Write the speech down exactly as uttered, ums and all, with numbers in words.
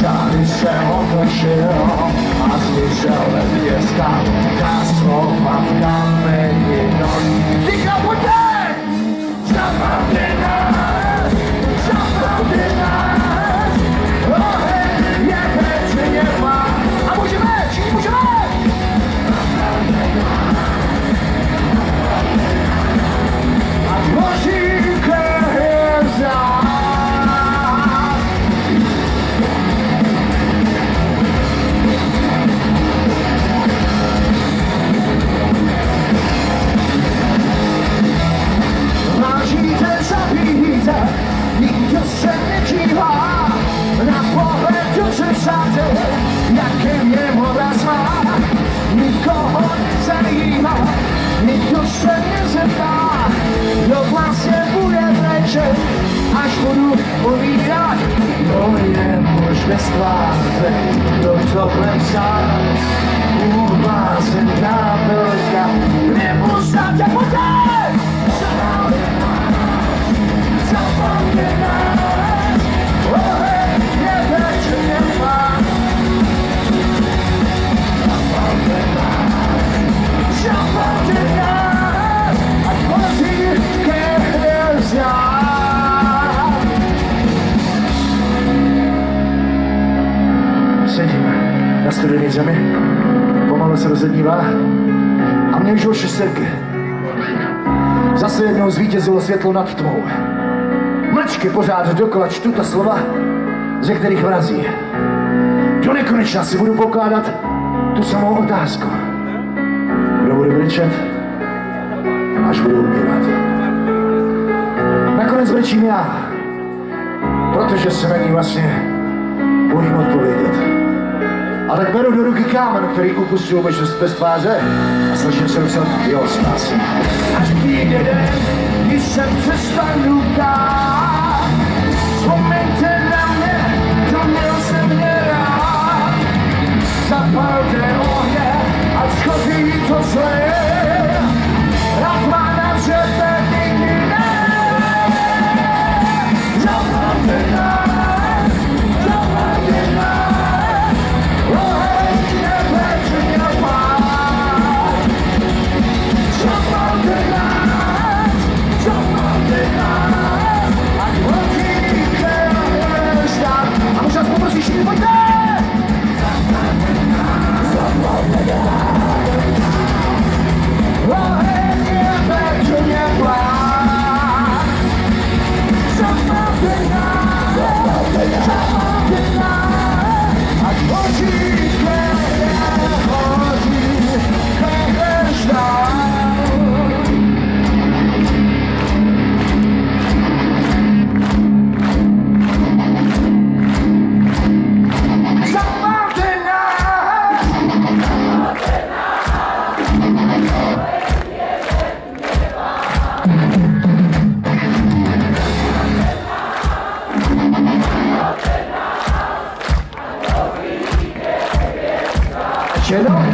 Čáry jsem otočil a zmizel ve hvězdách. Ta slova v kameni noc. Říkal, pojďte! Zapravte nás! Zapravte nás! Oheň je přece něma. A můžeme! Všichni můžeme! A tvoří hvězda. Nikdo se nedívá na pohledu zrcadla, jaké mě obraz má. Nikoho nezajímá, nikdo se nezeptá, kdo vlastně bude brečet, až budu povídat. To je muž bez tváře, kdo tohle vzal, uvázená velká, nebo znáte poté! Zapomně nás, oheň je přece něma. Zapomně nás, zapomně nás, ať hoří hvězda. Sedím na studené zemi, pomalu se rozednívá a mě už šesterky. Zase jednou zvítězilo světlo nad tmou. Mlčky pořád dokola čtu ta slova, ze kterých vrazí. Do nekonečna si budu pokládat tu samou otázku. Kdo bude brečet, až budu umírat? Nakonec brečím já, protože se na ní vlastně bojím odpovědět. A tak beru do ruky kámen, který upustil možnost bez tváře a snažím se dostat jeho spásy. Až přijde den, když se přestanu ptát, vzpomeňte na mě, to měl jsem mě rád. Zapalte ohně, ať schoří to zlé, rád má na světě nikdy ne. Zapalte nás, zapalte nás, oheň je přece něma. Zapalte nás, zapalte nás, ať hoří hvězda. A možná poprosíš mi, pojďte! Zapalte nás, zapalte nás, oheň je přece něma. Zapalte nás, zapalte nás, ať hoří hvězda, hoří hvězda. You know?